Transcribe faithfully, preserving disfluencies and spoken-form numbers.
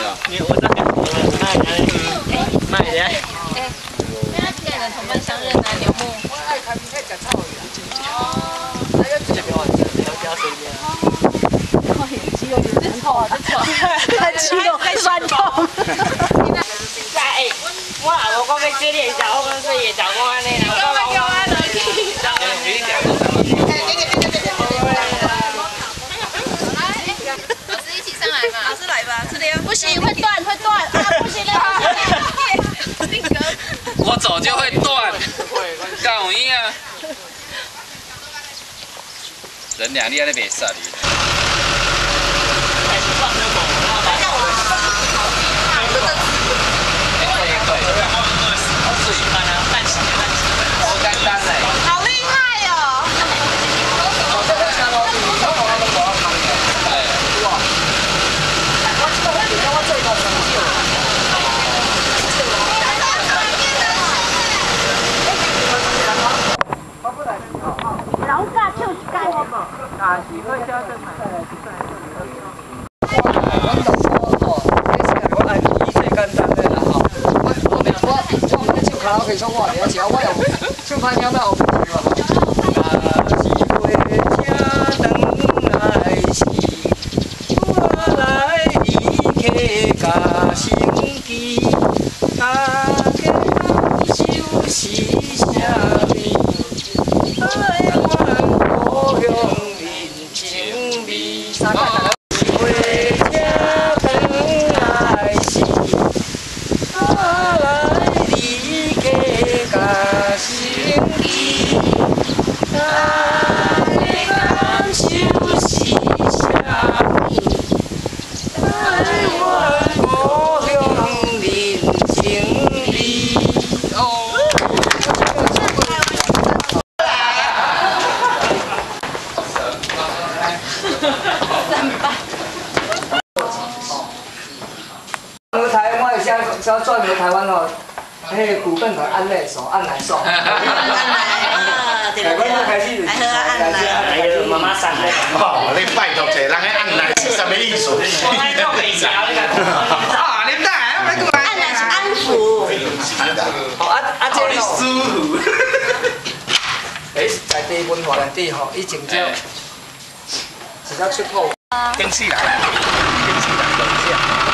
啊。 你我在干什么？卖的，卖的。 哎，那两人同伴相认啊，牛木。我爱看你爱食草的。哦。 这边我调调水面。 哦，肌肉有点痛啊，这痛。他肌肉酸痛。 哎，我阿无讲要这练小，我讲说也教我安尼啦。我讲叫我落老师一起上来嘛。 老师来吧，这里不行，会断，会断啊！不行了，不行了。 我走就会断，干有影啊！人俩你安尼袂杀你。 好厉害哦！ 老家就干。 啊，是会加正买。我按伊最简单的啦吼。我我明我我唔唱卡拉 OK 唱我了，是啊，我又唱番了嘛，后面去嘛。啊，是花车等来时，我来离客甲心机，啊，客收是啥物？爱阮故乡人情味。三个大家。和台，我会想想转回台湾哦，迄个股份可按内手，按来手。 按来，对台湾就开始， 来喝按来。 来个妈妈上来。 哦，你拜托一个人去按来是什么意思？ 我来到北桥那个。 啊，你等下，我来过来。 按来是安抚。 哦，啊啊，这你舒服。 诶，在地文化内底吼，以前就直接出口。 更死人，更死人，更死人。